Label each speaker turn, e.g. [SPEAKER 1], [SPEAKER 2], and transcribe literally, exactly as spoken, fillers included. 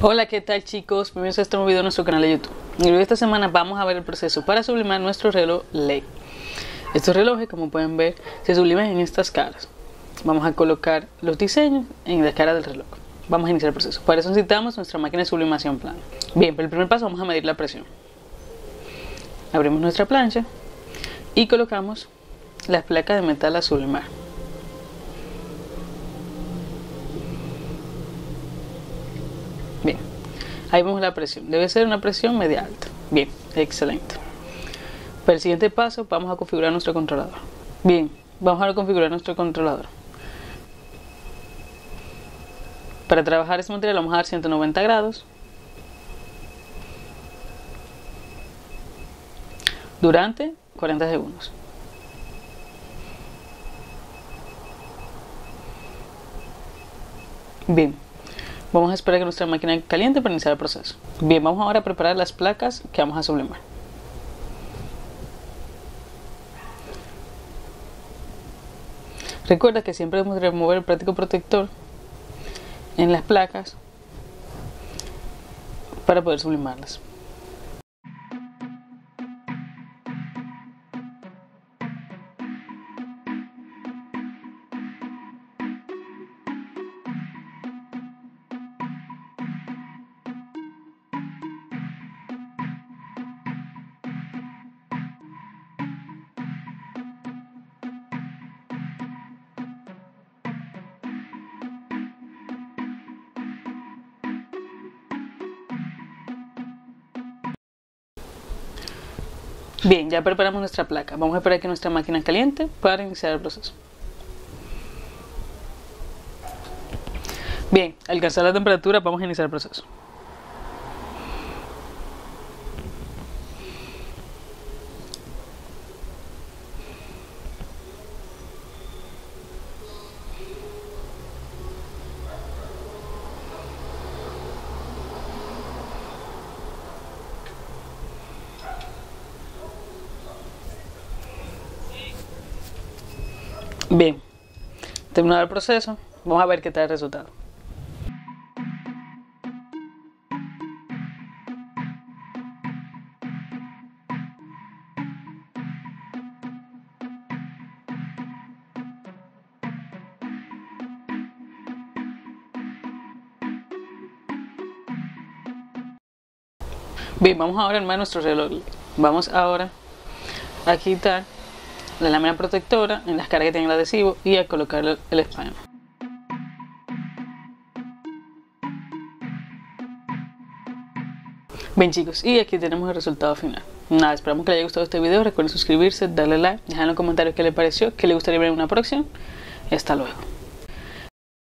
[SPEAKER 1] Hola, ¿qué tal chicos? Bienvenidos a este nuevo video en nuestro canal de YouTube. En el video de esta semana vamos a ver el proceso para sublimar nuestro reloj L E D. Estos relojes, como pueden ver, se subliman en estas caras. Vamos a colocar los diseños en la cara del reloj. Vamos a iniciar el proceso. Para eso necesitamos nuestra máquina de sublimación plana. Bien, para el primer paso vamos a medir la presión. Abrimos nuestra plancha y colocamos las placas de metal a sublimar. Bien, ahí vemos la presión. Debe ser una presión media alta. Bien, excelente. Para el siguiente paso vamos a configurar nuestro controlador. Bien, vamos a configurar nuestro controlador. Para trabajar este material vamos a dar ciento noventa grados. Durante cuarenta segundos. Bien, vamos a esperar que nuestra máquina caliente para iniciar el proceso. Bien, vamos ahora a preparar las placas que vamos a sublimar. Recuerda que siempre debemos remover el plástico protector en las placas para poder sublimarlas. Bien, ya preparamos nuestra placa. Vamos a esperar que nuestra máquina caliente para iniciar el proceso. Bien, al alcanzar la temperatura vamos a iniciar el proceso. Bien, terminado el proceso, vamos a ver qué tal el resultado. Bien, vamos ahora a armar nuestro reloj. Vamos ahora a quitar la lámina protectora en las caras que tienen el adhesivo y a colocar el, el espán. Bien chicos, y aquí tenemos el resultado final. Nada, esperamos que les haya gustado este video. Recuerden suscribirse, darle like, dejar en los comentarios qué les pareció, qué les gustaría ver en una próxima. Y hasta luego.